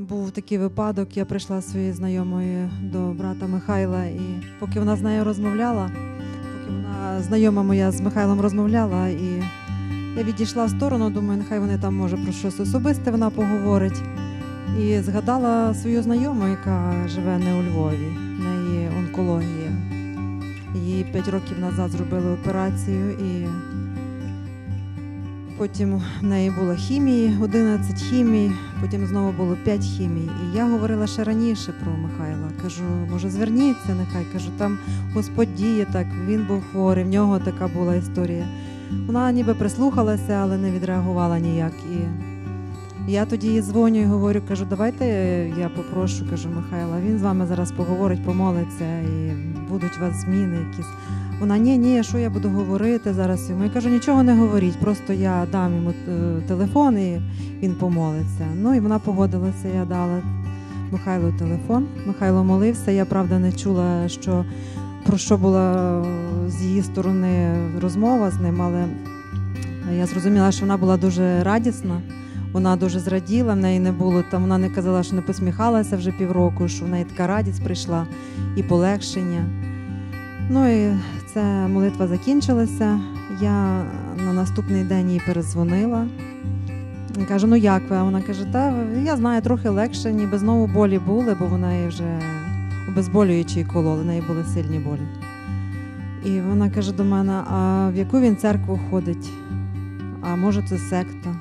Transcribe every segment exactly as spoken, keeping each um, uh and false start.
був такий випадок, я прийшла зі своєю знайомою до брата Михайла, і поки вона з нею розмовляла, поки вона, знайома моя з Михайлом розмовляла, і я відійшла в сторону, думаю, нехай вони там, може, про щось особисте вона поговорить. І згадала свою знайому, яка живе не у Львові, в неї онкологія. Їй п'ять років назад зробили операцію, і потім в неї було хімії, одинадцять хімій, потім знову було п'ять хімій. І я говорила ще раніше про Михайла. Кажу, може, зверніться нехай. Кажу, там Господь діє так, він був хворий, в нього така була історія. Вона ніби прислухалася, але не відреагувала ніяк. І я тоді їй дзвоню і говорю, кажу, давайте я попрошу, кажу, Михайла, він з вами зараз поговорить, помолиться, і будуть у вас зміни якісь. Вона, ні, ні, що я буду говорити зараз йому? Я кажу, нічого не говоріть, просто я дам йому телефон і він помолиться. Ну і вона погодилася, я дала Михайлу телефон. Михайло молився, я, правда, не чула, що, про що була з її сторони розмова з ним, але я зрозуміла, що вона була дуже радісна, вона дуже зраділа, в неї не було, там вона не казала, що не посміхалася вже півроку, що в неї така радість прийшла і полегшення. Ну і ця молитва закінчилася, я на наступний день їй перезвонила. Я кажу, ну як ви? А вона каже, та я знаю, трохи легше, ніби знову болі були, бо вона її вже обезболюючі кололи, в неї були сильні болі. І вона каже до мене, а в яку він церкву ходить? А може це секта?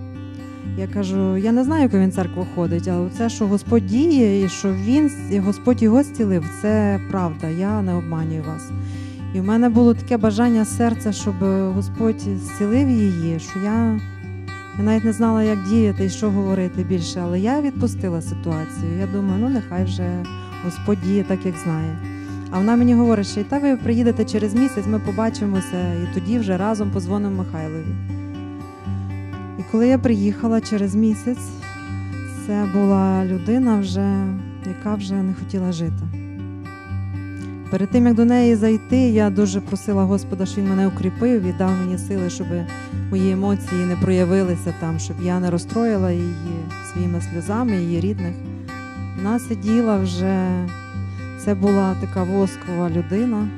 Я кажу, я не знаю, в яку він церкву ходить, але це, що Господь діє і що він, Господь його зцілив, це правда, я не обманюю вас. І в мене було таке бажання серця, щоб Господь зцілив її, що я, я навіть не знала, як діяти і що говорити більше, але я відпустила ситуацію. Я думаю, ну нехай вже Господь діє так, як знає. А вона мені говорить, що і та ви приїдете через місяць, ми побачимося і тоді вже разом позвонимо Михайлові. І коли я приїхала через місяць, це була людина, вже, яка вже не хотіла жити. Перед тим, як до неї зайти, я дуже просила Господа, щоб Він мене укріпив і дав мені сили, щоб мої емоції не проявилися там, щоб я не розстроїла її своїми сльозами, її рідних. Вона сиділа вже, це була така воскова людина,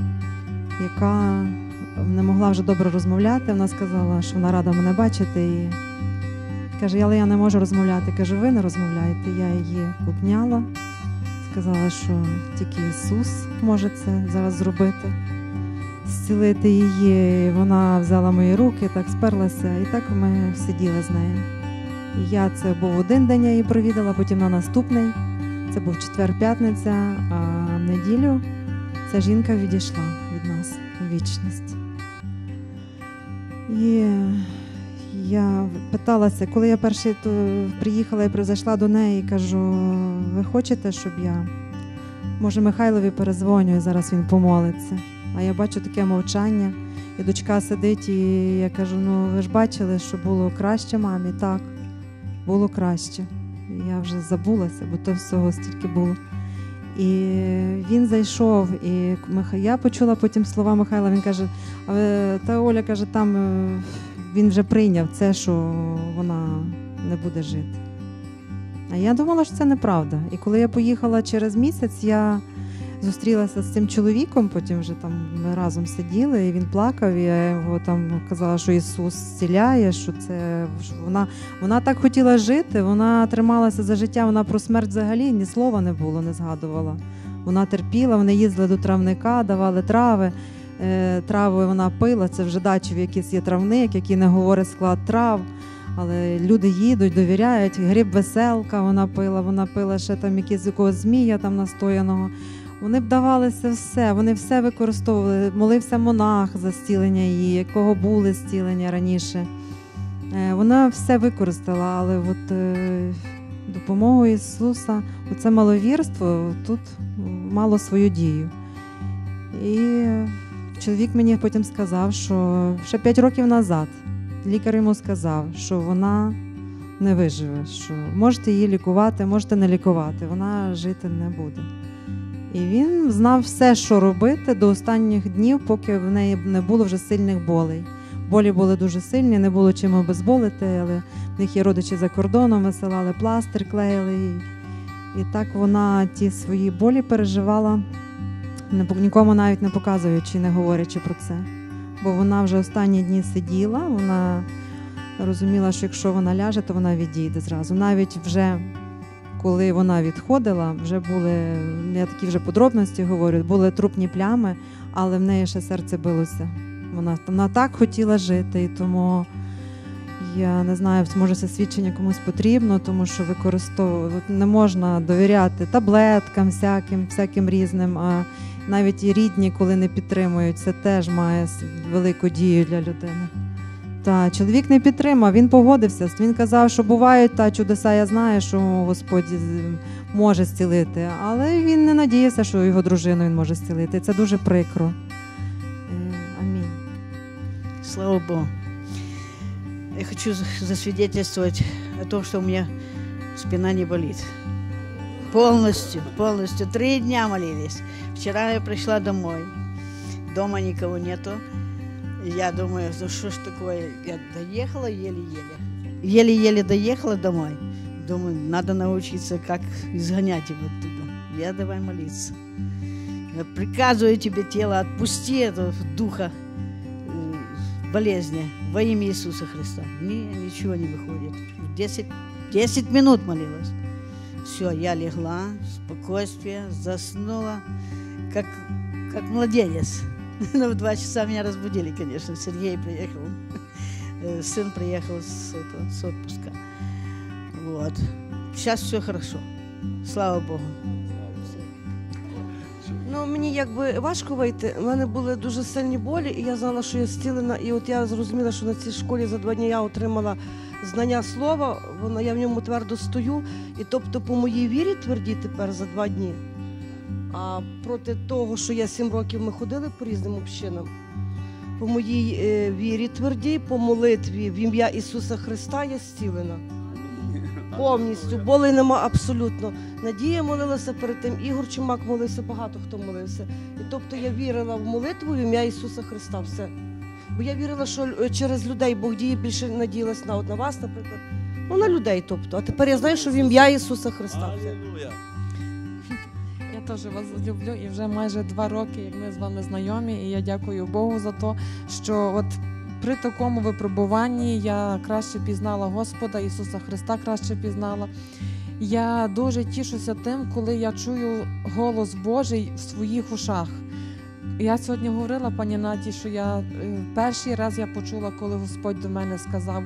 яка не могла вже добре розмовляти. Вона сказала, що вона рада мене бачити. І каже, але я не можу розмовляти. Кажу, ви не розмовляєте. Я її обняла, сказала, що тільки Ісус може це зараз зробити, зцілити її. Вона взяла мої руки, так сперлася, і так ми сиділи з нею. І я, це був один день, я її провідала, потім на наступний, це був четвер-п'ятниця, а в неділю ця жінка відійшла від нас у вічність. І я питалася, коли я перший приїхала і зайшла до неї, кажу, ви хочете, щоб я, може, Михайлові перезвоню, і зараз він помолиться. А я бачу таке мовчання, і дочка сидить, і я кажу, ну ви ж бачили, що було краще мамі? Так, було краще. І я вже забулася, бо то всього стільки було. І він зайшов, і я почула потім слова Михайла, він каже, та Оля, каже, там він вже прийняв це, що вона не буде жити. А я думала, що це неправда. І коли я поїхала через місяць, я зустрілася з цим чоловіком, потім вже там ми разом сиділи, і він плакав, і я його там казала, що Ісус зціляє, що це що вона, вона так хотіла жити, вона трималася за життя, вона про смерть взагалі ні слова не було, не згадувала. Вона терпіла, вони їздили до травника, давали трави, е, трави вона пила, це вже дачі, в якийсь є травник, який не говорить склад трав, але люди їдуть, довіряють, гриб веселка вона пила, вона пила ще там якийсь якогось змія там настояного. Вони б давалися все, вони все використовували. Молився монах за зцілення її, якого були зцілення раніше. Вона все використала, але от е, допомогою Ісуса, оце маловірство тут мало свою дію. І чоловік мені потім сказав, що ще п'ять років назад лікар йому сказав, що вона не виживе, що можете її лікувати, можете не лікувати, вона жити не буде. І він знав все, що робити до останніх днів, поки в неї не було вже сильних болей. болі були дуже сильні, не було чим обезболити, але в них є родичі за кордоном, висилали пластир, клеїли. І, і так вона ті свої болі переживала, нікому навіть не показуючи, не говорячи про це. Бо вона вже останні дні сиділа, вона розуміла, що якщо вона ляже, то вона відійде зразу. Навіть вже коли вона відходила, вже були, я такі вже подробності говорю, були трупні плями, але в неї ще серце билося. Вона, вона так хотіла жити, і тому я не знаю, може це свідчення комусь потрібно, тому що використовувати не можна довіряти таблеткам всяким, всяким різним, а навіть і рідні, коли не підтримують, це теж має велику дію для людини. Та чоловік не підтримав, він погодився. Він казав, що бувають та чудеса, я знаю, що Господь може зцілити, але він не надіявся, що його дружину він може зцілити. Це дуже прикро. Амінь. Слава Богу. Я хочу засвидетельствовать о том, что у меня спина не болит. Полностью, полностью. Три дня молились. Вчера я пришла домой. Дома никого нету. Я думаю, ну что ж такое? Я доехала еле-еле. Еле-еле доехала домой. Думаю, надо научиться, как изгонять его оттуда. Я давай молиться. Я приказываю тебе, тело, отпусти этого духа болезни во имя Иисуса Христа. Не, ничего не выходит. Десять, десять минут молилась. Все, я легла, спокойствие, заснула, как, как младенец. Но в два часа меня разбудили, конечно. Сергей приехал, сын приехал с, это, с отпуска. Вот. Сейчас все хорошо. Слава Богу. Ну, мені якби важко вийти. У мене були дуже сильні болі, і я знала, що я зцілена. І от я зрозуміла, що на цій школі за два дні я отримала знання слова, воно, я в ньому твердо стою. І тобто по моїй вірі тверді тепер за два дні. А проти того, що я сім років ми ходили по різним общинам, по моїй е, вірі твердій, по молитві в ім'я Ісуса Христа я зцілена. Повністю, болей нема абсолютно. Надія молилася перед тим, Ігор Чумак молився, багато хто молився. І тобто я вірила в молитву в ім'я Ісуса Христа, все. Бо я вірила, що через людей Бог діє, більше надіялась на, на вас, наприклад. Ну, на людей, тобто. А тепер я знаю, що в ім'я Ісуса Христа, все. Я теж вас люблю, і вже майже два роки, як ми з вами знайомі, і я дякую Богу за те, що от при такому випробуванні я краще пізнала Господа, Ісуса Христа краще пізнала. Я дуже тішуся тим, коли я чую голос Божий в своїх ушах. Я сьогодні говорила пані Наті, що я перший раз я почула, коли Господь до мене сказав: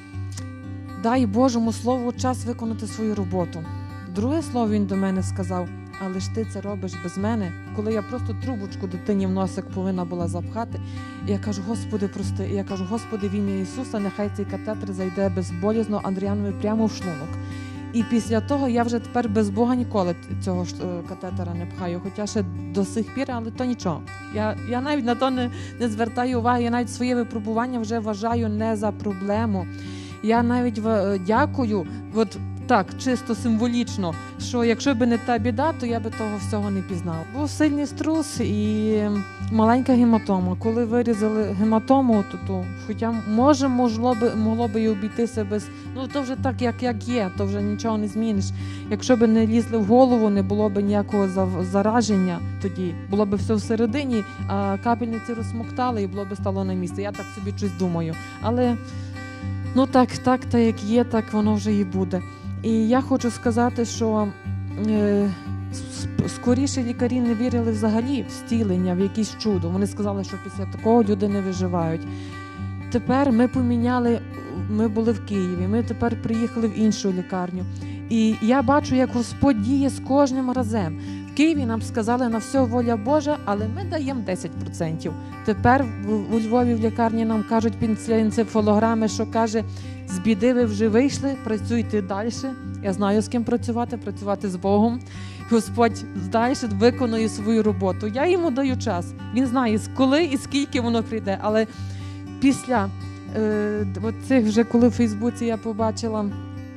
дай Божому Слову час виконати свою роботу. Друге слово він до мене сказав: але ж ти це робиш без мене. Коли я просто трубочку дитині в носик повинна була запхати, і я кажу: Господи, прости. І я кажу: Господи, в ім'я Ісуса, нехай цей катетер зайде безболізно Андріанові прямо в шлунок. І після того я вже тепер без Бога ніколи цього катетера не пхаю, хоча ще до сих пір, але то нічого. Я, я навіть на то не, не звертаю уваги, я навіть своє випробування вже вважаю не за проблему. Я навіть дякую, от так, чисто символічно, що якщо б не та біда, то я би того всього не пізнала. Був сильний струс і маленька гематома. Коли вирізали гематому, то, то хоча може могло би, могло би і обійтися без, ну то вже так, як, як є, то вже нічого не зміниш. Якщо б не лізли в голову, не було б ніякого зараження тоді, було б все всередині, а капельниці розсмоктали і було б стало на місце. Я так собі щось думаю. Але ну так, так, так як є, так воно вже і буде. І я хочу сказати, що е, скоріше лікарі не вірили взагалі в зцілення, в якесь чудо. Вони сказали, що після такого люди не виживають. Тепер ми поміняли, ми були в Києві, ми тепер приїхали в іншу лікарню. І я бачу, як Господь діє з кожним разом. В Києві нам сказали, на все воля Божа, але ми даємо десять відсотків. Тепер у Львові в лікарні нам кажуть після енцефалограми, що каже: з біди ви вже вийшли, працюйте далі. Я знаю, з ким працювати, працювати з Богом. Господь далі виконує свою роботу. Я йому даю час. Він знає, коли і скільки воно прийде. Але після е, цих вже, коли в Фейсбуці я побачила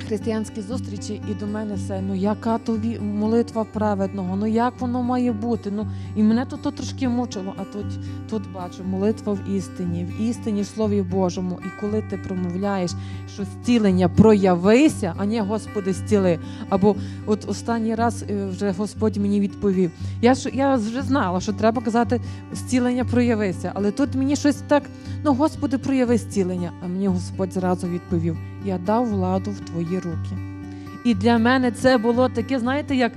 християнські зустрічі, і до мене все, ну яка тобі молитва праведного, ну як воно має бути, ну і мене тут то трошки мучило, а тут, тут бачу, молитва в істині, в істині, в Слові Божому, і коли ти промовляєш, що зцілення проявися, а не Господи зціли, або от останній раз вже Господь мені відповів, я, ж, я вже знала, що треба казати зцілення проявися, але тут мені щось так, ну Господи прояви зцілення, а мені Господь зразу відповів, я дав владу в твої руки. І для мене це було таке, знаєте, як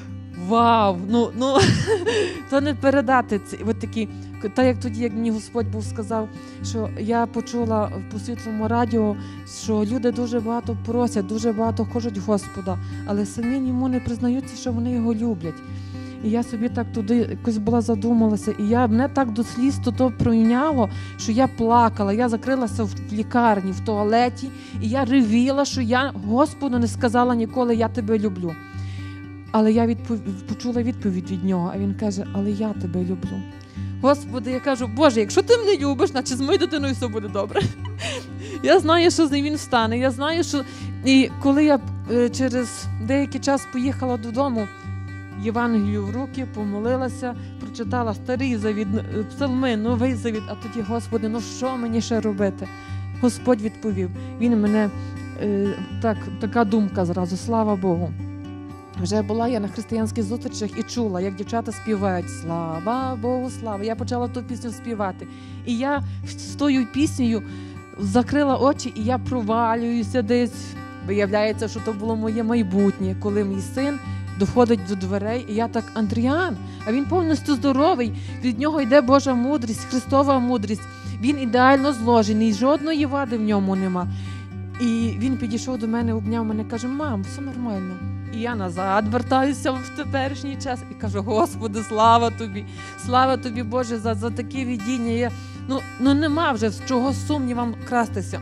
вау, ну, ну то не передати ці, от такі, так як тоді, як мені Господь був сказав, що я почула по світлому радіо, що люди дуже багато просять, дуже багато хочуть Господа, але самі йому не признаються, що вони його люблять. І я собі так туди якось була задумалася, і я, мене так до сліз то пройняло, що я плакала, я закрилася в лікарні, в туалеті, і я ревіла, що я Господу не сказала ніколи, я тебе люблю. Але я відпов... почула відповідь від нього, а він каже, але я тебе люблю. Господи, я кажу, Боже, якщо ти мене любиш, значить з моєю дитиною все буде добре. Я знаю, що з ним він встане, я знаю, що... І коли я через деякий час поїхала додому, Євангелію в руки, помолилася, прочитала Старий Завіт, Псалми, Новий Завіт, а тоді, Господи, ну що мені ще робити? Господь відповів. Він мене, е, так, така думка зразу, слава Богу. Вже була я на християнських зустрічах і чула, як дівчата співають «Слава Богу, слава». Я почала ту пісню співати. І я з тою піснею закрила очі, і я провалююся десь. Виявляється, що то було моє майбутнє, коли мій син доходить до дверей, і я так, Андріан, а він повністю здоровий, від нього йде Божа мудрість, Христова мудрість, він ідеально зложений, жодної вади в ньому нема. І він підійшов до мене, обняв мене, каже, мам, все нормально. І я назад вертаюся в теперішній час і кажу, Господи, слава Тобі, слава Тобі, Боже, за, за такі видіння. Я, ну, ну нема вже з чого сумнівам крастися.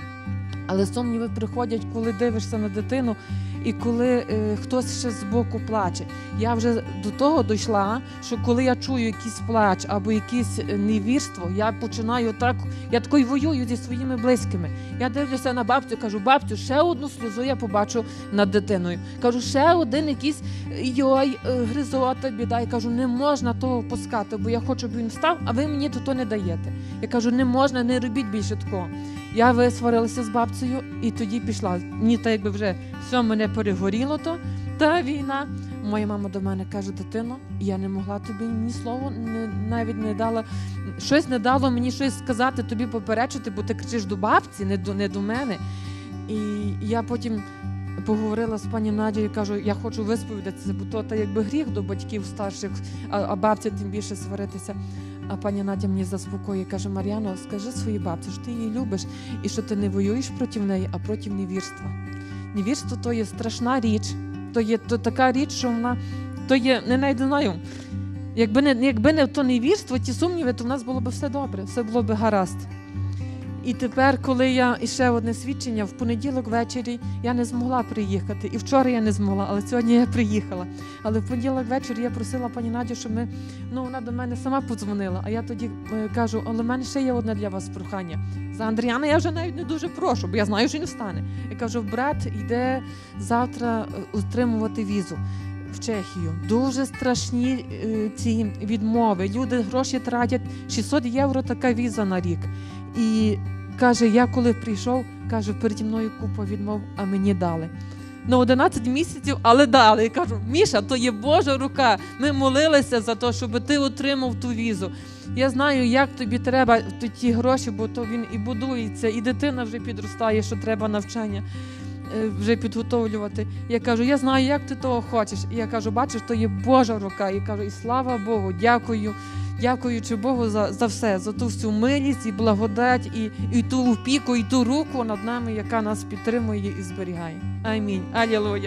Але сумніви приходять, коли дивишся на дитину і коли е, хтось ще збоку плаче. Я вже до того дійшла, що коли я чую якийсь плач або якесь невірство, я починаю так, я такою воюю зі своїми близькими. Я дивлюся на бабцю, кажу, бабцю, ще одну сльозу я побачу над дитиною. Кажу, ще один якийсь йой, гризота, біда. Я кажу, не можна того пускати, бо я хочу, щоб він встав, а ви мені то не даєте. Я кажу, не можна, не робіть більше такого. Я висварилася з бабцею і тоді пішла. Мені так якби вже все мене перегоріло то, та війна. Моя мама до мене каже, дитино, я не могла тобі ні слова, не, навіть не дала, щось не дало мені щось сказати, тобі поперечити, бо ти кричиш до бабці, не до, не до мене. І я потім поговорила з пані Надією, кажу, я хочу висповідатися, бо то та якби гріх до батьків старших, а, а бабці тим більше сваритися. А пані Надя мені заспокоює, каже, Мар'яно, скажи своїй бабці, що ти її любиш і що ти не воюєш проти неї, а проти невірства. Невірство – то є страшна річ, то є то така річ, що вона, то є, не навіть знаю, якби не, якби не то невірство, ті сумніви, то в нас було б все добре, все було б гаразд. І тепер, коли я, і ще одне свідчення, в понеділок ввечері я не змогла приїхати. І вчора я не змогла, але сьогодні я приїхала. Але в понеділок ввечері я просила пані Надю, щоб ми, ну вона до мене сама подзвонила. А я тоді е, кажу, але в мене ще є одне для вас прохання. За Андріана я вже навіть не дуже прошу, бо я знаю, що він встане. Я кажу, брат йде завтра отримувати візу в Чехію. Дуже страшні е, ці відмови. Люди гроші тратять, шістсот євро така віза на рік. І каже, я коли прийшов, каже, переді мною купа відмов, а мені дали. На одинадцять місяців, але дали. Я кажу, Міша, то є Божа рука. Ми молилися за те, щоб ти отримав ту візу. Я знаю, як тобі треба ті гроші, бо то він і будується, і дитина вже підростає, що треба навчання вже підготовлювати. Я кажу, я знаю, як ти того хочеш. І я кажу, бачиш, то є Божа рука. І кажу, і слава Богу, дякую. Дякуючи Богу за, за все, за ту всю милість і благодать, і, і ту опіку, і ту руку над нами, яка нас підтримує і зберігає. Амінь. Алілуя.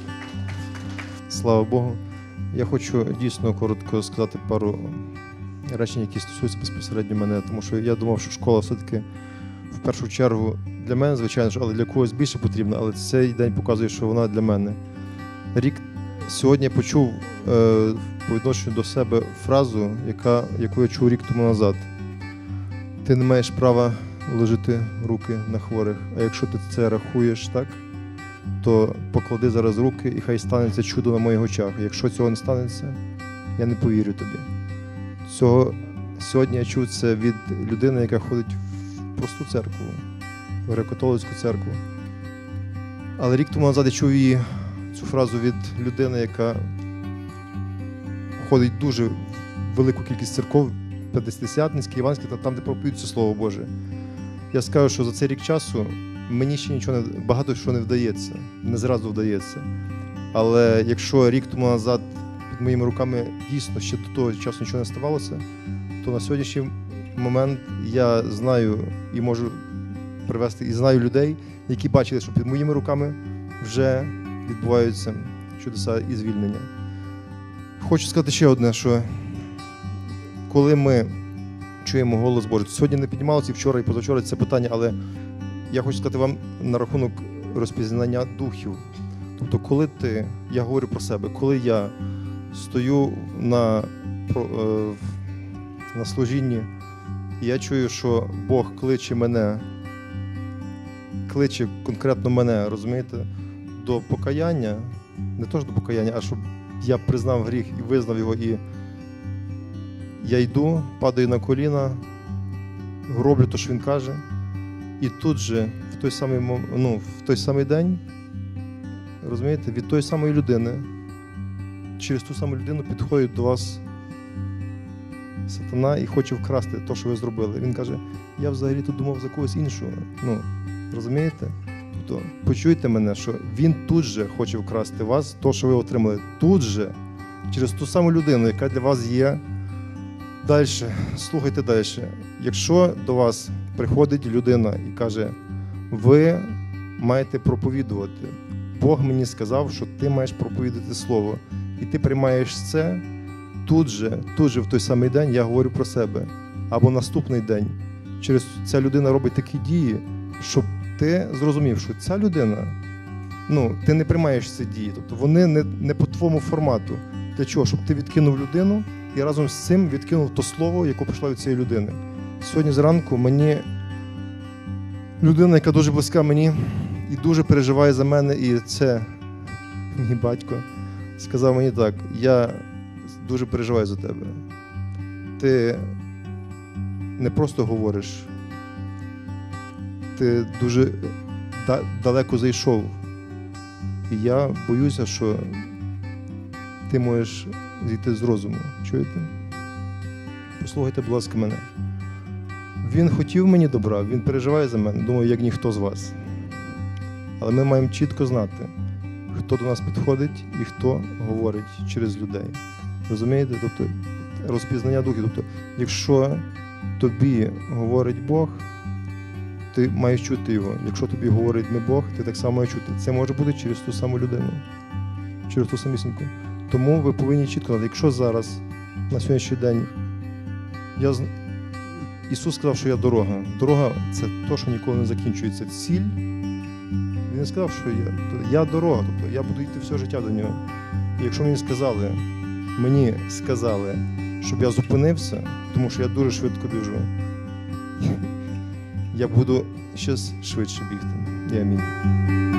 Слава Богу. Я хочу дійсно коротко сказати пару речень, які стосуються безпосередньо мене, тому що я думав, що школа все-таки в першу чергу для мене, звичайно, але для когось більше потрібна, але цей день показує, що вона для мене. Рік сьогодні я почув е, по відношенню до себе фразу, яка, яку я чув рік тому назад. Ти не маєш права ложити руки на хворих, а якщо ти це рахуєш так, то поклади зараз руки, і хай станеться чудо на моїх очах. Якщо цього не станеться, я не повірю тобі. Цього сьогодні я чув це від людини, яка ходить в просту церкву, в греко-католицьку церкву. Але рік тому назад я чув її цю фразу від людини, яка ходить дуже велику кількість церков, п'ятдесятницькі, іванські, там, де проповідується Слово Боже. Я скажу, що за цей рік часу мені ще нічого не, багато що не вдається, не зразу вдається. Але якщо рік тому назад під моїми руками дійсно ще до того часу нічого не ставалося, то на сьогоднішній момент я знаю і можу привести, і знаю людей, які бачили, що під моїми руками вже відбуваються чудеса і звільнення. Хочу сказати ще одне, що коли ми чуємо голос Божий, сьогодні не піднімалося і вчора, і позавчора це питання, але я хочу сказати вам на рахунок розпізнання духів. Тобто, коли ти, я говорю про себе, коли я стою на, на служінні, і я чую, що Бог кличе мене, кличе конкретно мене, розумієте, до покаяння, не то ж до покаяння, а щоб я признав гріх і визнав його, і я йду, падаю на коліна, роблю те, що він каже, і тут же, в той самий, ну, в той самий день, розумієте, від тої самої людини, через ту саму людину підходить до вас сатана і хоче вкрасти те, що ви зробили. Він каже, я взагалі-то думав за когось іншого. Ну, розумієте? Тобто, почуйте мене, що він тут же хоче вкрасти вас, те, що ви отримали, тут же, через ту саму людину, яка для вас є. Далі, слухайте далі. Якщо до вас приходить людина і каже, ви маєте проповідувати, Бог мені сказав, що ти маєш проповідати Слово, і ти приймаєш це, тут же, тут же в той самий день я говорю про себе, або наступний день, через ця людина робить такі дії, щоб ти зрозумів, що ця людина, ну, ти не приймаєш ці дії, тобто вони не, не по твоєму формату. Для чого? Щоб ти відкинув людину і разом з цим відкинув то слово, яке прийшло від цієї людини. Сьогодні зранку мені людина, яка дуже близька мені і дуже переживає за мене, і це мій батько, сказав мені так, я дуже переживаю за тебе. Ти не просто говориш, ти дуже да- далеко зайшов. І я боюся, що ти можеш зійти з розуму. Чуєте? Послухайте, будь ласка, мене. Він хотів мені добра, він переживає за мене, думаю, як ніхто з вас. Але ми маємо чітко знати, хто до нас підходить і хто говорить через людей. Розумієте? Тобто розпізнання духів. Тобто, якщо тобі говорить Бог, ти маєш чути його. Якщо тобі говорить не Бог, ти так само маєш чути. Це може бути через ту саму людину, через ту самісіньку. Тому ви повинні чітко знати, якщо зараз, на сьогоднішній день, я... Ісус сказав, що я дорога. Дорога – це те, що ніколи не закінчується. Ціль, Він не сказав, що я, я дорога, тобто я буду йти все життя до нього. І якщо мені сказали, мені сказали, щоб я зупинився, тому що я дуже швидко біжу, я буду ще швидше бігти. І амінь.